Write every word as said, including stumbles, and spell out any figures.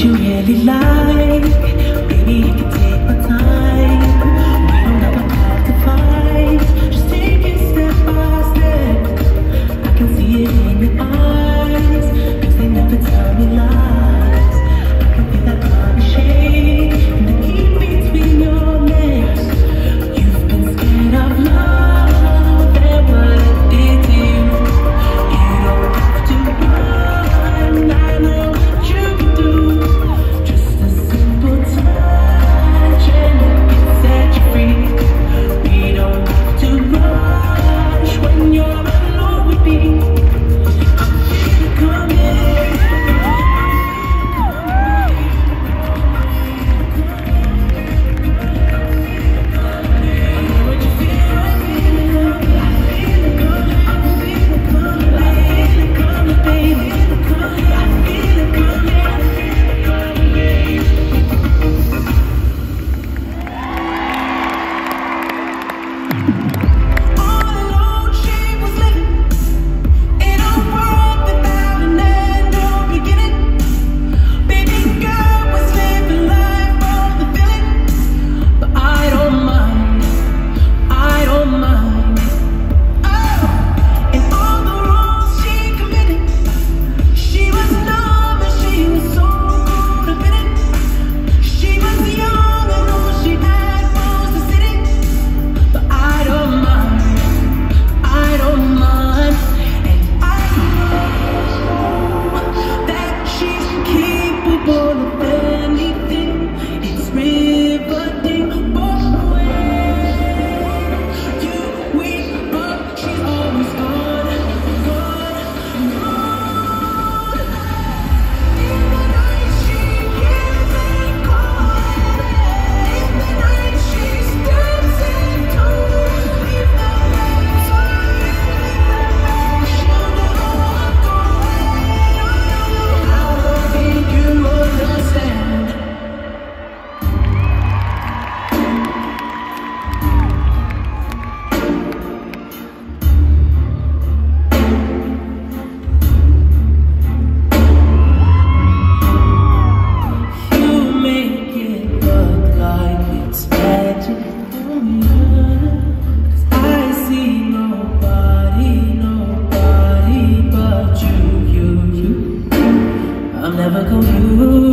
you really like. Baby, you can take my time. We don't have a have to fight. Just take it step by step. I can see it in your eyes, 'cause they never tell me lies. I can feel that body shake and the heat between your legs. You've been scared of love and what it did to you. You don't have to run, I know what you can do. Just a simple touch and it can set you free. We don't have to rush when you're alone with me. I feel it coming. I'm never gonna lose.